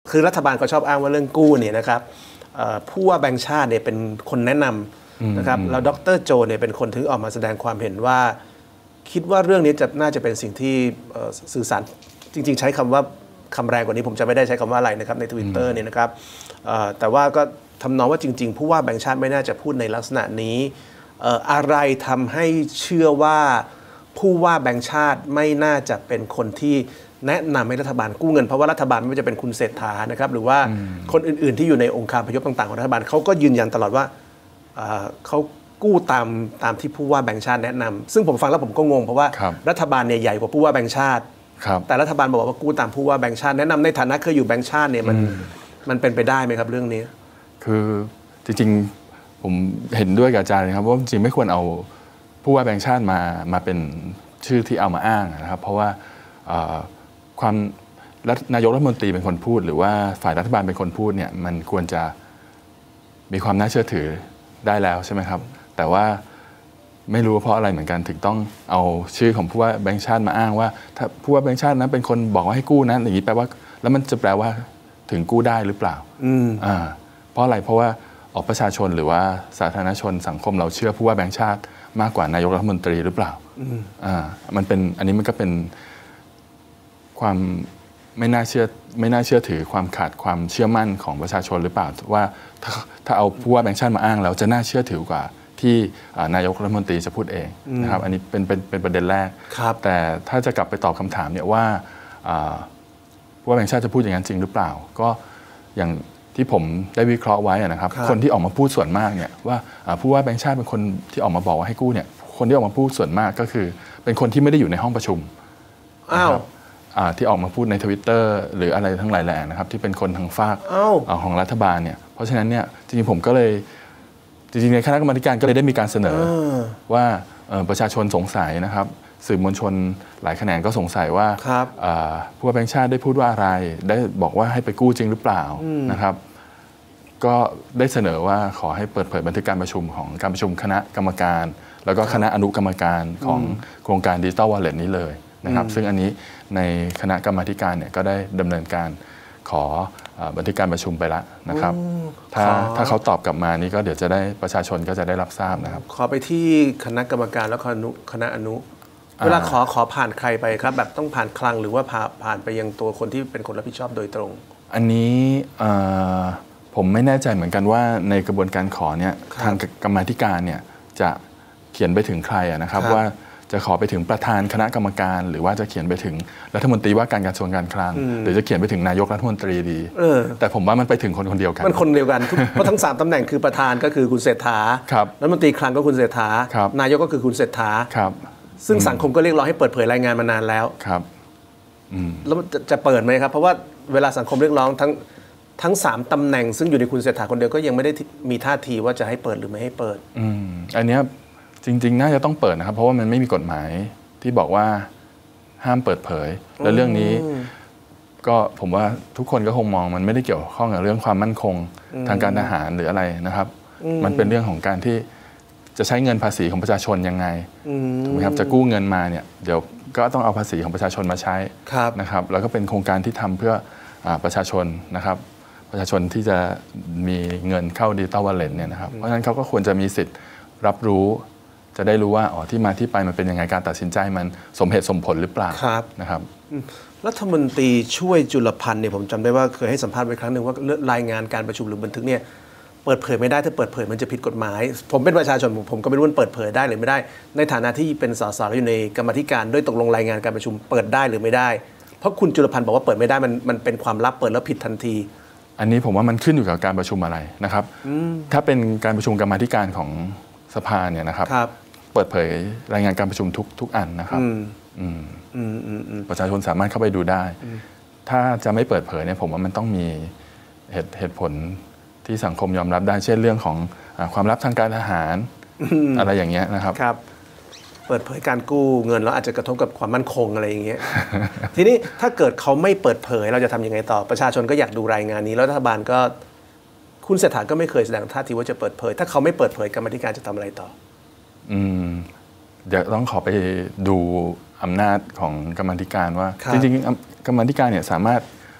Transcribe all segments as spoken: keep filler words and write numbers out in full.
คือรัฐบาลเขาชอบอ้างว่าเรื่องกู้เนี่ยนะครับผู้ว่าแบงก์ชาติเนี่ยเป็นคนแนะนำนะครับแล้วดร.โจเนี่ยเป็นคนถึงออกมาแสดงความเห็นว่าคิดว่าเรื่องนี้จะน่าจะเป็นสิ่งที่สื่อสารจริงๆใช้คำว่าคำแรงกว่านี้ผมจะไม่ได้ใช้คำว่าอะไรนะครับใน Twitter เนี่ยนะครับแต่ว่าก็ทำนองว่าจริงๆผู้ว่าแบงก์ชาติไม่น่าจะพูดในลักษณะนี้อะไรทำให้เชื่อว่าผู้ว่าแบงก์ชาติไม่น่าจะเป็นคนที่แนะนำให้รัฐบาลกู้เงินเพราะว่ารัฐบาลไม่ว่าจะเป็นคุณเศรษฐานะครับหรือว่าคนอื่นๆที่อยู่ในองค์การพยพต่างๆของรัฐบาลเขาก็ยืนยันตลอดว่าเขากู้ตามตามที่ผู้ว่าแบงก์ชาติแนะนำซึ่งผมฟังแล้วผมก็งงเพราะว่ารัฐบาลเนี่ยใหญ่กว่าผู้ว่าแบงก์ชาติแต่รัฐบาลบอกว่ากู้ตามผู้ว่าแบงก์ชาติแนะนำในฐานะเคยอยู่แบงก์ชาติเนี่ยมันมันเป็นไปได้ไหมครับเรื่องนี้คือจริงๆผมเห็นด้วยกับอาจารย์นะครับว่าจริงๆไม่ควรเอาผู้ว่าแบงก์ชาติมามาเป็นชื่อที่เอามาอ้างนะครับเพราะว่าความนายกรัฐมนตรีเป็นคนพูดหรือว่าฝ่ายรัฐบาลเป็นคนพูดเนี่ยมันควรจะมีความน่าเชื่อถือได้แล้วใช่ไหมครับแต่ว่าไม่รู้เพราะอะไรเหมือนกันถึงต้องเอาชื่อของผู้ว่าแบงก์ชาติมาอ้างว่าถ้าผู้ว่าแบงก์ชาตินั้นเป็นคนบอกว่าให้กู้นั้นอย่างนี้แปลว่าแล้วมันจะแปลว่าถึงกู้ได้หรือเปล่าอ่าเพราะอะไรเพราะว่าออกประชาชนหรือว่าสาธารณชนสังคมเราเชื่อผู้ว่าแบงก์ชาติมากกว่านายกรัฐมนตรีหรือเปล่าอ่ามันเป็นอันนี้มันก็เป็นความไม่น่าเชื่อไม่น่าเชื่อถือความขาดความเชื่อมั่นของประชาชนหรือเปล่าว่าถ้าถ้าเอาผู้ว่าแบงก์ชาติมาอ้างแล้วจะน่าเชื่อถือกว่าที่นายกรัฐมนตรีจะพูดเองนะครับอันนี้เป็นเป็นเป็นประเด็นแรกแต่ถ้าจะกลับไปตอบคำถามเนี่ยว่าผู้ว่าแบงก์ชาติจะพูดอย่างนั้นจริงหรือเปล่าก็อย่างที่ผมได้วิเคราะห์ไว้นะครับคนที่ออกมาพูดส่วนมากเนี่ยว่าผู้ว่าแบงก์ชาติเป็นคนที่ออกมาบอกว่าให้กู้เนี่ยคนที่ออกมาพูดส่วนมากก็คือเป็นคนที่ไม่ได้อยู่ในห้องประชุมอ้าวที่ออกมาพูดใน Twitter หรืออะไรทั้งหลายแหล่นะครับที่เป็นคนทางฝากของรัฐบาลเนี่ยเพราะฉะนั้นเนี่ยจริงๆผมก็เลยจริงๆในคณะกรรมการก็เลยได้มีการเสนอว่าประชาชนสงสัยนะครับสื่อมวลชนหลายแขนงก็สงสัยว่าผู้ว่าแบงก์ชาติได้พูดว่าอะไรได้บอกว่าให้ไปกู้จริงหรือเปล่านะครับก็ได้เสนอว่าขอให้เปิดเผยบันทึกการประชุมของการประชุมคณะกรรมการแล้วก็คณะอนุกรรมการของโครงการ Digital Wallet นี้เลยนะครับซึ่งอันนี้ในคณะกรรมาธิการเนี่ยก็ได้ดำเนินการขอบันทึกการประชุมไปแล้วนะครับถ้าถ้าเขาตอบกลับมานี่ก็เดี๋ยวจะได้ประชาชนก็จะได้รับทราบนะครับขอไปที่คณะกรรมการแล้วคณะอนุเวลาขอขอผ่านใครไปครับแบบต้องผ่านคลังหรือว่าผ่านไปยังตัวคนที่เป็นคนรับผิดชอบโดยตรงอันนี้ผมไม่แน่ใจเหมือนกันว่าในกระบวนการขอเนี่ยทางกรรมาธิการเนี่ยจะเขียนไปถึงใครนะครับว่าจะขอไปถึงประธานคณะกรรมการหรือว่าจะเขียนไปถึงรัฐมนตรีว่าการกระทรวงการคลังหรือจะเขียนไปถึงนายกรัฐมนตรีดีแต่ผมว่ามันไปถึงคนคนเดียวกันมันคนเดียวกันเพราะทั้งสามตำแหน่งคือประธานก็คือคุณเศรษฐารัฐมนตรีคลังก็คุณเศรษฐานายกก็คือคุณเศรษฐาซึ่งสังคมก็เรียกร้องให้เปิดเผยรายงานมานานแล้วครับแล้วจะเปิดไหมครับเพราะว่าเวลาสังคมเรียกร้องทั้งทั้งสามตำแหน่งซึ่งอยู่ในคุณเศรษฐาคนเดียวก็ยังไม่ได้มีท่าทีว่าจะให้เปิดหรือไม่ให้เปิดอันนี้จริงๆน่าจะต้องเปิดนะครับเพราะว่ามันไม่มีกฎหมายที่บอกว่าห้ามเปิดเผยและเรื่องนี้ก็ผมว่าทุกคนก็คงมองมันไม่ได้เกี่ยวข้องกับเรื่องความมั่นคงทางการทหารหรืออะไรนะครับมันเป็นเรื่องของการที่จะใช้เงินภาษีของประชาชนยังไงถูกไหมครับจะกู้เงินมาเนี่ยเดี๋ยวก็ต้องเอาภาษีของประชาชนมาใช้นะครับแล้วก็เป็นโครงการที่ทำเพื่อประชาชนนะครับประชาชนที่จะมีเงินเข้า Digital Wallet เนี่ยนะครับเพราะฉะนั้นเขาก็ควรจะมีสิทธิ์รับรู้จะได้รู้ว่าอ๋อที่มาที่ไปมันเป็นยังไงการตัดสินใจมันสมเหตุสมผลหรือเปล่านะครับรัฐมนตรีช่วยจุลพันธ์เนี่ยผมจำได้ว่าเคยให้สัมภาษณ์ไว้ครั้งหนึ่งว่ารายงานการประชุมหรือบันทึกเนี่ยเปิดเผยไม่ได้ถ้าเปิดเผยมันจะผิดกฎหมายผมเป็นประชาชนผมก็ไม่รู้ว่าเปิดเผยได้หรือไม่ได้ในฐานะที่เป็นสสอยู่ในกรรมธิการด้วยตกลงรายงานการประชุมเปิดได้หรือไม่ได้เพราะคุณจุลพันธ์บอกว่าเปิดไม่ได้มันมันเป็นความลับเปิดแล้วผิดทันทีอันนี้ผมว่ามันขึ้นอยู่กับการประชุมอะไรนะครับถ้าเป็นการประชุมกรรมาธิการของสภาเนี่ยนะครับเปิดเผยรายงานการประชุมทุกทุกอันนะครับประชาชนสามารถเข้าไปดูได้ถ้าจะไม่เปิดเผยเนี่ยผมว่ามันต้องมีเหตุเหตุผลที่สังคมยอมรับได้เช่นเรื่องของความลับทางการทหารอะไรอย่างเงี้ยนะครับครับเปิดเผยการกู้เงินแล้วอาจจะกระทบกับความมั่นคงอะไรอย่างเงี้ยทีนี้ถ้าเกิดเขาไม่เปิดเผยเราจะทำยังไงต่อประชาชนก็อยากดูรายงานนี้แล้วรัฐบาลก็คุณเศรษฐาก็ไม่เคยแสดงท่าทีว่าจะเปิดเผยถ้าเขาไม่เปิดเผยกรรมธิการจะทำอะไรต่ออืมเดี๋ยวต้องขอไปดูอำนาจของกรรมธิการว่าจริงๆกรรมธิการเนี่ยสามารถ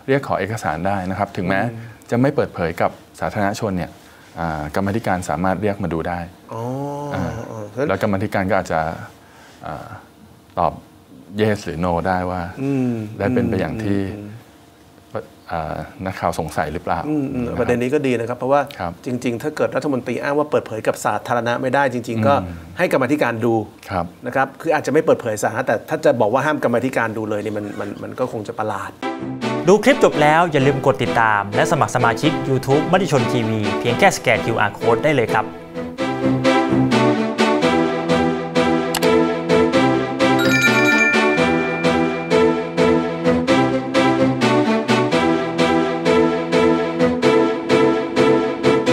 เรียกขอเอกสารได้นะครับถึงแม้จะไม่เปิดเผยกับสาธารณชนเนี่ยกรรมาธิการสามารถเรียกมาดูได้แล้วกรรมาธิการก็อาจจะตอบ yes หรือ no ได้ว่าได้เป็นไปอย่างที่นักข่าวสงสัยหรือเปล่าประเด็นนี้ก็ดีนะครับเพราะว่าจริงๆถ้าเกิดรัฐมนตรีอ้างว่าเปิดเผยกับสาธารณะไม่ได้จริงๆก็ให้กรรมาธิการดูนะครับคืออาจจะไม่เปิดเผยสาธารณะแต่ถ้าจะบอกว่าห้ามกรรมาธิการดูเลยนี่มันมันมันก็คงจะประหลาดดูคลิปจบแล้วอย่าลืมกดติดตามและสมัครสมาชิก YouTube มติชนทีวีเพียงแค่สแกน คิว อาร์ Code ได้เลยครับ